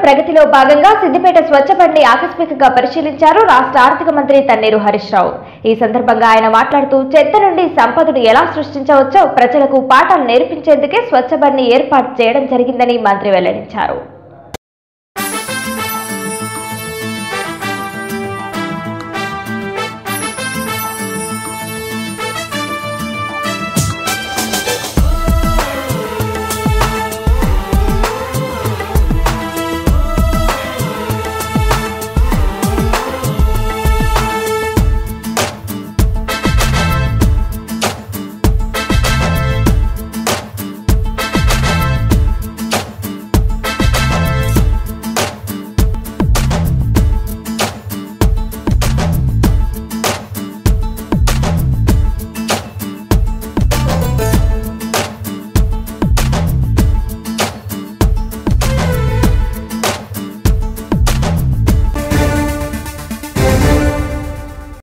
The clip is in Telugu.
ప్రగతిలో భాగంగా సిద్దిపేట స్వచ్ఛ బండి ఆకస్మికంగా పరిశీలించారు రాష్ట్ర ఆర్థిక మంత్రి తన్నీరు హరీష్ రావు. ఈ సందర్భంగా ఆయన మాట్లాడుతూ చెత్త నుండి సంపదను ఎలా సృష్టించవచ్చో ప్రజలకు పాఠాలు నేర్పించేందుకే స్వచ్ఛ బండి ఏర్పాటు చేయడం జరిగిందని మంత్రి వెల్లడించారు.